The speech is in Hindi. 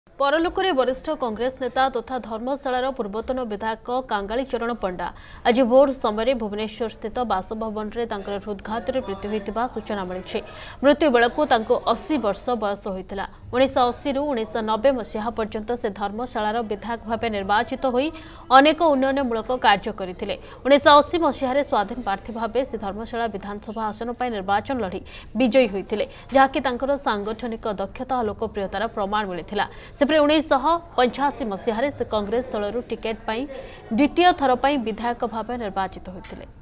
परलोकरे वरिष्ठ कांग्रेस नेता तथा धर्मशालार पूर्वतन विधायक कांगाली चरण पंडा आज भोर समय भुवनेश्वर स्थित बासभवन में हृदघात मृत्यु होता सूचना मिली। मृत्यु बेलू 80 वर्ष बयस होता। 1980 रु 1990 मसीहा पर्यंत से धर्मशालार विधायक भाव निर्वाचित होई अनेक उन्नयनमूलक कार्य करते। 1980 मसीह स्वाधीन प्रार्थी भाव से धर्मशाला विधानसभा आसन पर निर्वाचन लड़ी विजयी होते, जहाँकि सांगठनिक दक्षता और लोकप्रियतार प्रमाण मिलता। 1985 मसीह से कांग्रेस दल टिकेट द्वितीय थर विधायक भाव निर्वाचित होते।